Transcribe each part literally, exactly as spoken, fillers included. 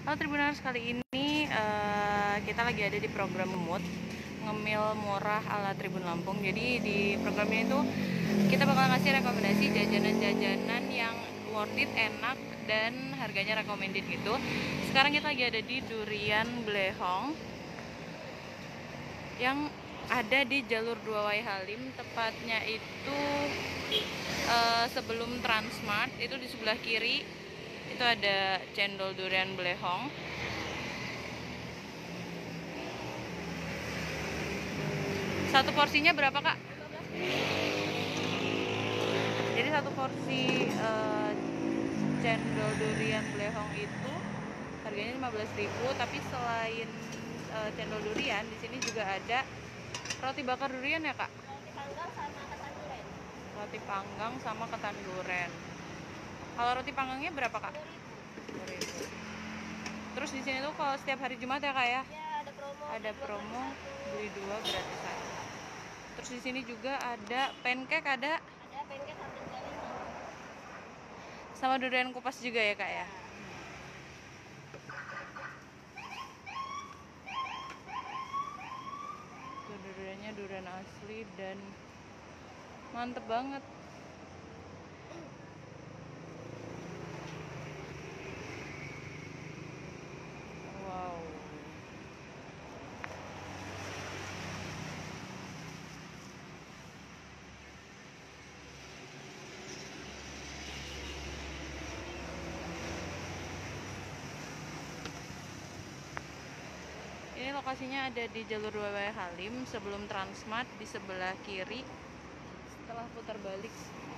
Halo Tribuners, kali ini uh, kita lagi ada di program Mood Ngemil Murah ala Tribun Lampung. Jadi di program ini tuh kita bakal ngasih rekomendasi jajanan-jajanan yang worth it, enak, dan harganya recommended gitu. Sekarang kita lagi ada di Durian Blehong yang ada di jalur dua Wai Halim, tepatnya itu uh, sebelum Transmart. Itu di sebelah kiri itu ada cendol durian Blehong. Satu porsinya berapa, Kak? Jadi satu porsi uh, cendol durian Blehong itu harganya lima belas ribu, tapi selain uh, cendol durian, di sini juga ada roti bakar durian ya, Kak? Roti panggang sama ketan duren. Kalau roti panggangnya berapa, Kak? dua ribu. Terus di sini tuh kalau setiap hari Jumat ya, Kak ya? Ya, ada promo. Ada promo beli dua gratis satu. Terus di sini juga ada pancake, ada? Ada pancake satu kali. Sama durian kupas juga ya, Kak ya? Tuh duriannya durian asli dan mantep banget. Wow. Ini lokasinya ada di jalur dua Wai Halim sebelum Transmart, di sebelah kiri setelah putar balik.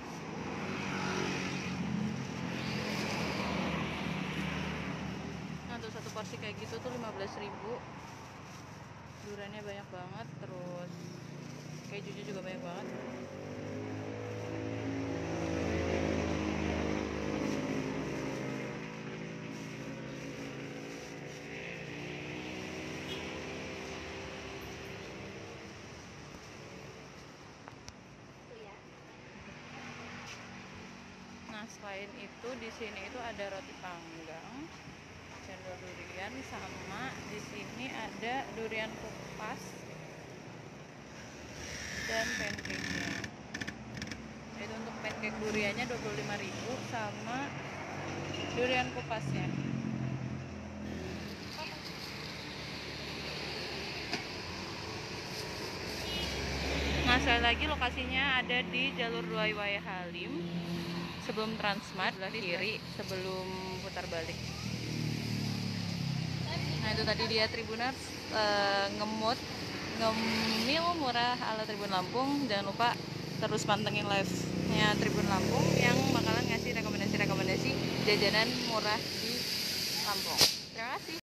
Nah tuh satu porsi kayak gitu tuh lima belas ribu. Duriannya banyak banget, terus kejunya juga banyak banget. Nah, selain itu di sini itu ada roti panggang, cendol durian, sama di sini ada durian kupas dan pancake-nya. Itu untuk pancake duriannya dua puluh lima ribu sama durian kupasnya. Nah, sekali lagi lokasinya ada di jalur dua Wai Halim sebelum Transmart, sebelah kiri sebelum putar balik. Nah itu tadi dia Tribuners, uh, ngemut ngemil murah ala Tribun Lampung. Jangan lupa terus pantengin live-nya Tribun Lampung yang bakalan ngasih rekomendasi-rekomendasi jajanan murah di Lampung. Terima kasih.